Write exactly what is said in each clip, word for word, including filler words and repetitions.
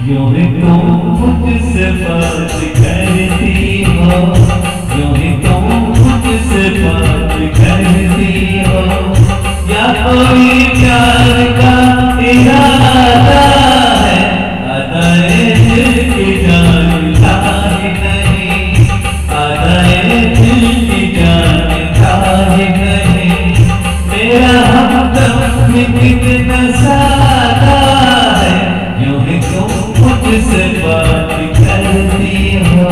यूं ही तुम मुझसे बात करती हो, यूं ही तुम मुझसे बात करती हो, या कोई प्यार का इरादा है, अदाए दिल की जानकारी नहीं, अदाए दिल की जानकारी नहीं। मेरा हमदम कितना सादा है, यूं ही तुम मुझसे बात करती हो।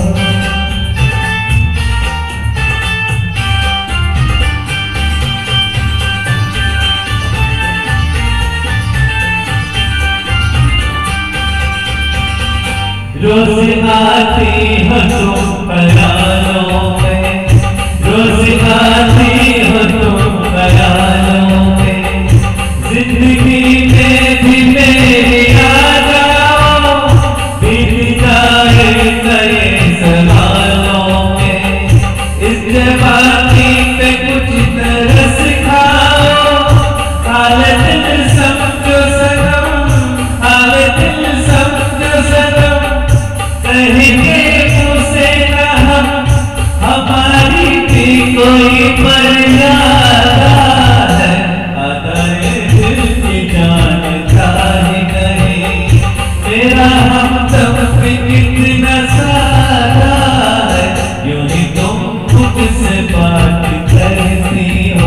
रोज आती हो तुम ख्यालों में, रोज आती हो तुम ख्यालों में, जिंदगी में भी मेरी आ जाओ, बीत जाए कई सवालों में। इस जवानी पे कुछ तरस खाओ, हाल दिल समझो सनम, हाल दिल समझो सनम, कहेंगे मुझसे ना हम, हमारी भी कोई मर्यादा है, अदाए दिल की जानकारी नहीं। मेरा हमदम भी कितना सादा है, यूं ही तुम मुझसे बात करती हो।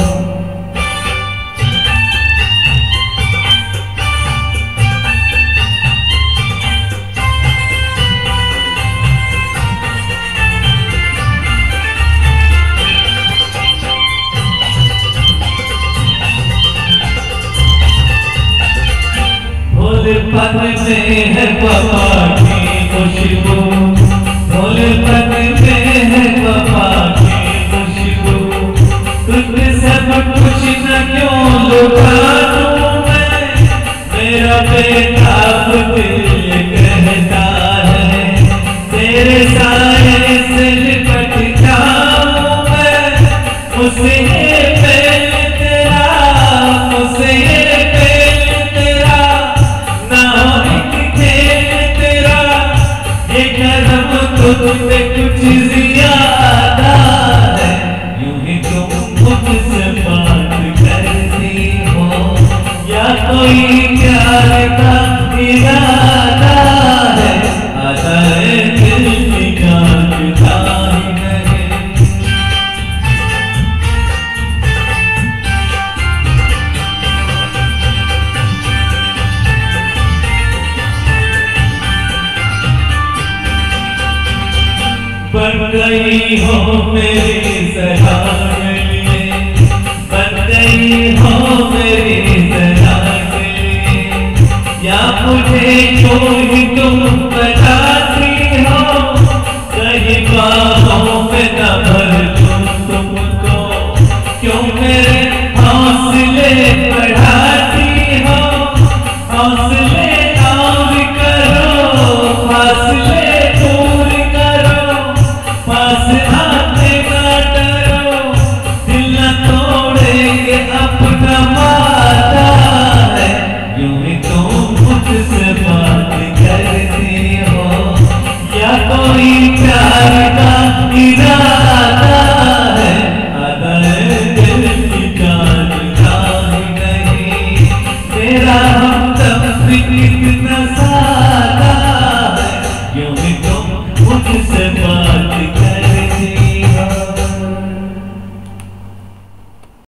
भोलेपन में है वफा की खुशबू, भोलेपन में है वफा की खुशबू, तुझसे सब कुछ न क्यों लुटा दूं मैं, मेरा बेताब दिल कहता है, तेरे साए से लिपट जाऊं मैं, उसे पहल तेरा, उसे तुझसे कुछ ज्यादा है, यूं ही तुम मुझसे बात करती हो, या कोई प्यार का इरादा है, अदाए दिल की जानकारी नहीं। बन गई हो मेरी सहायने, बन गई हो मेरी सहायने, या मुझे क्यों ही तुम बताती हो, कहीं बाहों में न भर दूं तुमको, क्यों मेरे हौसले बढ़ाती हो, हौसले और करो, फासले दूर करो, पास आते ना डरो, दिल न तोड़ेंगे अपना वादा है, यूं ही तुम मुझसे बात करती हो, या कोई प्यार का इरादा है, अदाए दिल की जानकारी नहीं। तेरा